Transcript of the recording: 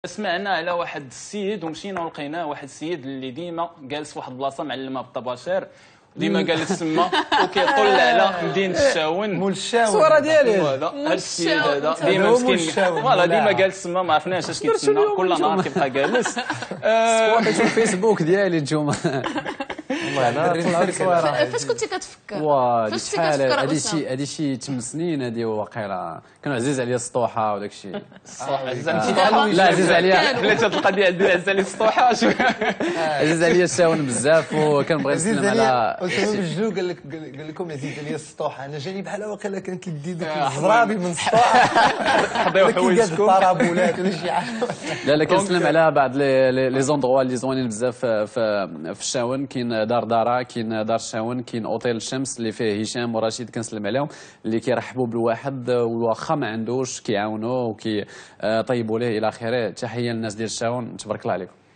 سمعنا على واحد السيد ومشينا ولقيناه واحد السيد اللي ديما جالس في واحد البلاصه معلمه بالطباشير ديما جالس تما وكيطل على مدينه الشاون مول الشاون الصوره ديالي هذا السيد هذا ديما مسكين فوالا ديما جالس تما ما عرفناش اش كيتسنى كل نهار كيبقى جالس سكواتيت في الفيسبوك ديالي نتوما فاش كنتي كتفكر؟ فاش شحال هادي شي 8 سنين هادي واقيلا كانوا عزيز عليا السطوحه وداك الشيء لا عزيز عليا حلات هاد القضيه عزيز عليا السطوحه عزيز عليا الشاون بزاف وكنبغي نسلم على قلت له بالجو قال لكم عزيز عليا السطوحه انا جاني بحال واقيلا كان كيدي داك الزرابي من السطوحه حضيو حوايجكم الطرابولات ولا شي حاجه لا كنسلم على بعض لي زوندغوا اللي زوينين بزاف في الشاون كاين دار دارا كاين دار الشاون كاين اوتيل الشمس اللي فيه هشام ورشيد كنسلم عليهم اللي كيرحبوا بالواحد واخا ما عندوش كيعاونوه وكيطيبوا ليه الى اخره. تحيه للناس ديال الشاون تبارك الله عليكم.